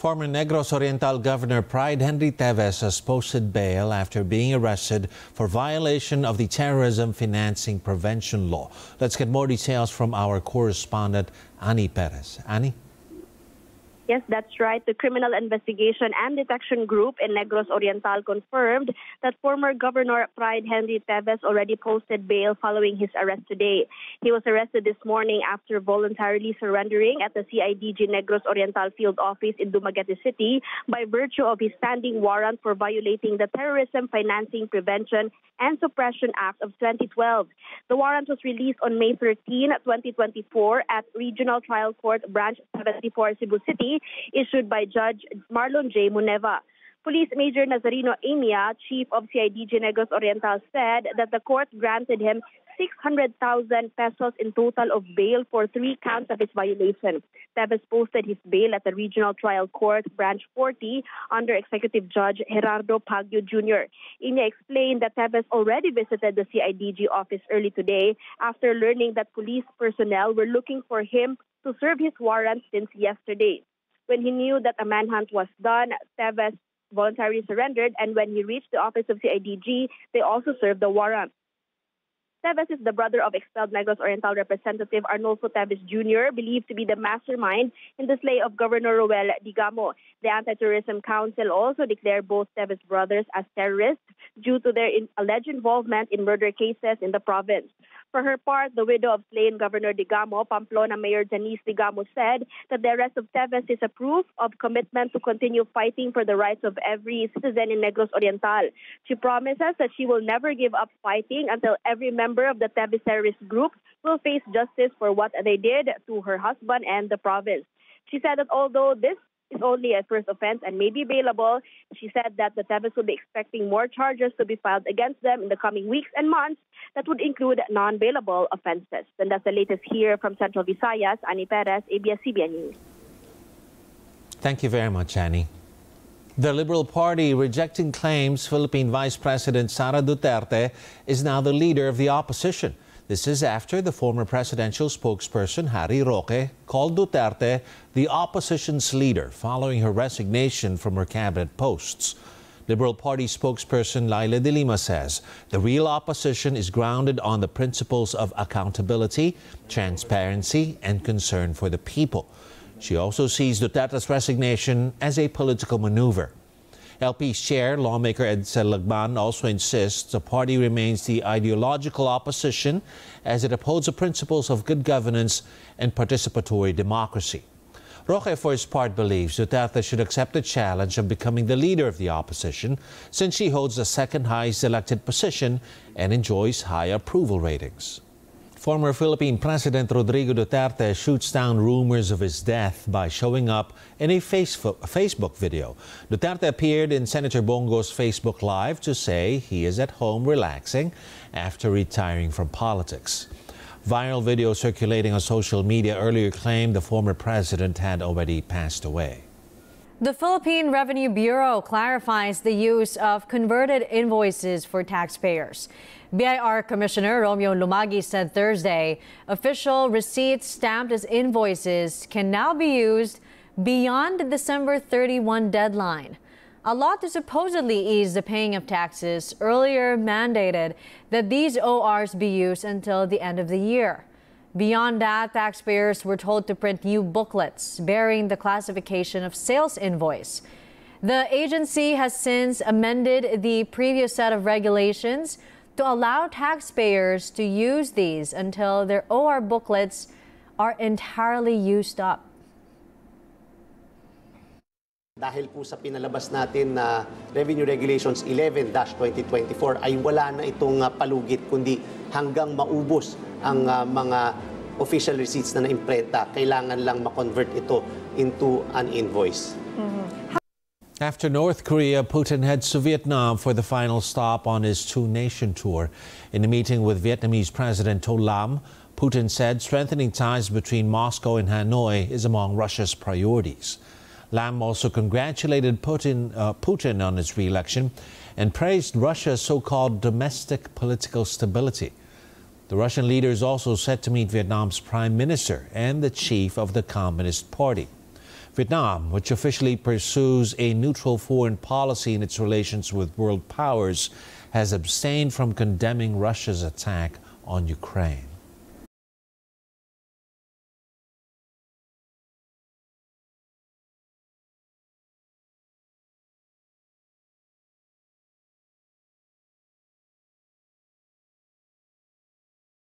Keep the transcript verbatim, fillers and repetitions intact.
Former Negros Oriental Governor Pride Henry Teves has posted bail after being arrested for violation of the Terrorism Financing Prevention Law. Let's get more details from our correspondent, Annie Perez. Annie? Yes, that's right. The Criminal Investigation and Detection Group in Negros Oriental confirmed that former Governor Pride Henry Teves already posted bail following his arrest today. He was arrested this morning after voluntarily surrendering at the C I D G Negros Oriental Field Office in Dumaguete City by virtue of his standing warrant for violating the Terrorism Financing Prevention and Suppression Act of twenty twelve. The warrant was released on May thirteenth, twenty twenty-four at Regional Trial Court Branch seventy-four, Cebu City, issued by Judge Marlon J. Muneva. Police Major Nazarino Amia, chief of C I D G Negros Oriental, said that the court granted him six hundred thousand pesos in total of bail for three counts of his violation. Teves posted his bail at the Regional Trial Court Branch forty under Executive Judge Gerardo Pagyo Junior Amia explained that Teves already visited the C I D G office early today after learning that police personnel were looking for him to serve his warrant since yesterday. When he knew that a manhunt was done, Teves voluntarily surrendered, and when he reached the office of C I D G, they also served the warrant. Teves is the brother of expelled Negros Oriental Representative Arnulfo Teves Junior, believed to be the mastermind in the slay of Governor Roel Digamo. The Anti-Terrorism Council also declared both Teves brothers as terrorists due to their in alleged involvement in murder cases in the province. For her part, the widow of slain Governor Digamo, Pamplona Mayor Janice Digamo, said that the arrest of Teves is a proof of commitment to continue fighting for the rights of every citizen in Negros Oriental. She promises that she will never give up fighting until every member of the Teves terrorist group will face justice for what they did to her husband and the province. She said that although this is only a first offense and may be bailable, she said that the Teves will be expecting more charges to be filed against them in the coming weeks and months that would include non-bailable offenses. And that's the latest here from Central Visayas. Annie Perez, A B S C B N News. Thank you very much, Annie. The Liberal Party rejecting claims Philippine Vice President Sara Duterte is now the leader of the opposition. This is after the former presidential spokesperson, Harry Roque, called Duterte the opposition's leader following her resignation from her cabinet posts. Liberal Party spokesperson Laila de Lima says the real opposition is grounded on the principles of accountability, transparency, and concern for the people. She also sees Duterte's resignation as a political maneuver. L P's chair, lawmaker Edsel Lagban, also insists the party remains the ideological opposition as it upholds the principles of good governance and participatory democracy. Roque, for his part, believes Duterte should accept the challenge of becoming the leader of the opposition since she holds the second highest elected position and enjoys high approval ratings. Former Philippine President Rodrigo Duterte shoots down rumors of his death by showing up in a Facebook video. Duterte appeared in Senator Bongo's Facebook Live to say he is at home relaxing after retiring from politics. Viral video circulating on social media earlier claimed the former president had already passed away. The Philippine Revenue Bureau clarifies the use of converted invoices for taxpayers. B I R Commissioner Romeo Lumagi said Thursday official receipts stamped as invoices can now be used beyond the December thirty-first deadline. A law to supposedly ease the paying of taxes earlier mandated that these O Rs be used until the end of the year. Beyond that, taxpayers were told to print new booklets bearing the classification of sales invoice. The agency has since amended the previous set of regulations to allow taxpayers to use these until their O R booklets are entirely used up. Dahil po sa pinalabas natin na Revenue Regulations eleven dash twenty twenty-four ay wala na itong uh, palugit kundi hanggang maubos ang uh, mga official receipts na naimprenta, kailangan lang ma-convert ito into an invoice. Mm-hmm. After North Korea, Putin heads to Vietnam for the final stop on his two-nation tour. In a meeting with Vietnamese President To Lam, Putin said strengthening ties between Moscow and Hanoi is among Russia's priorities. Lam also congratulated Putin, uh, Putin on his re-election and praised Russia's so-called domestic political stability. The Russian leader is also set to meet Vietnam's prime minister and the chief of the Communist Party. Vietnam, which officially pursues a neutral foreign policy in its relations with world powers, has abstained from condemning Russia's attack on Ukraine.